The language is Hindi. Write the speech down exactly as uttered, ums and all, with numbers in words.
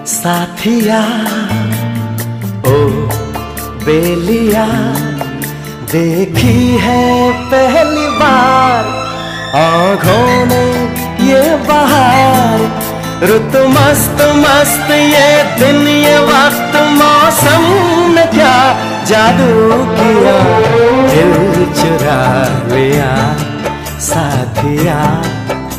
साथिया ओ बेलिया, देखी है पहली बार आँखों ने ये बहार। रुत मस्त मस्त ये दिन ये वक्त, मौसम ने क्या जादू किया, दिल चुरा लिया साथिया।